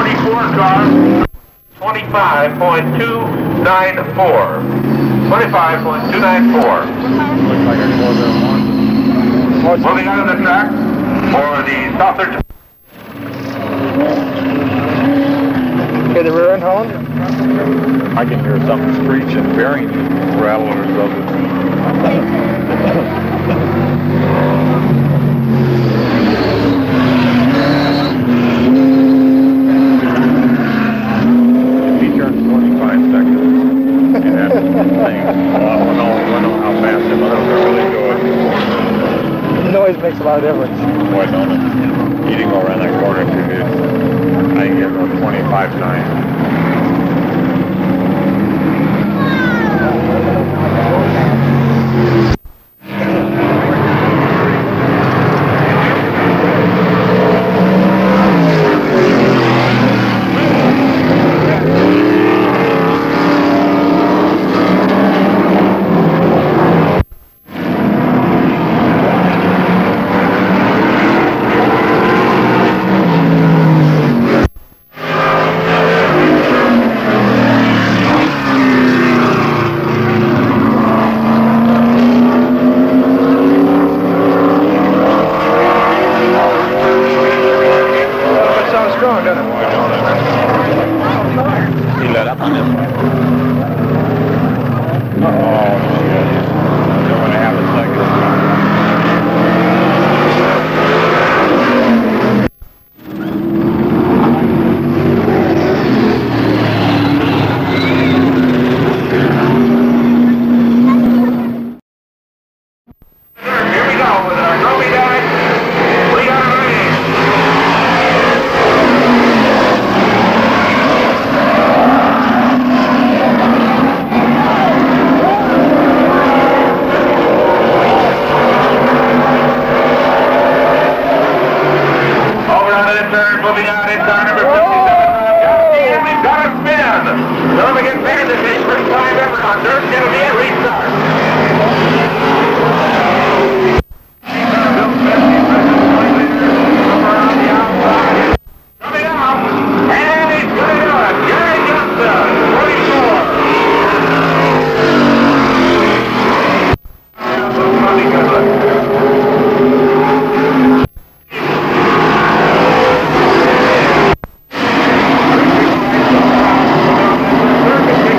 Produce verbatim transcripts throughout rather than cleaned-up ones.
forty-four car, twenty-five point two nine four. twenty-five point two nine four. Looks like a quarter of one. Moving out of the track for the South third. Okay, the rear end, Holland? I can hear something screech and bearing rattle or something. He turns twenty-five seconds. And that's the thing. Well, I don't know, I don't know how fast the motors are really going. The noise makes a lot of difference. Boy, don't it? You didn't go around that corner if you did. I can get about twenty-five times. Circuit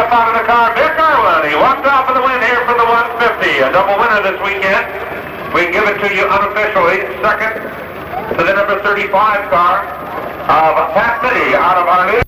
step out of the car, Dick Irwin. He walked off in the win here for the one fifty. A double winner this weekend. We can give it to you unofficially. Second to the number thirty-five car of Pat Mitty out of our new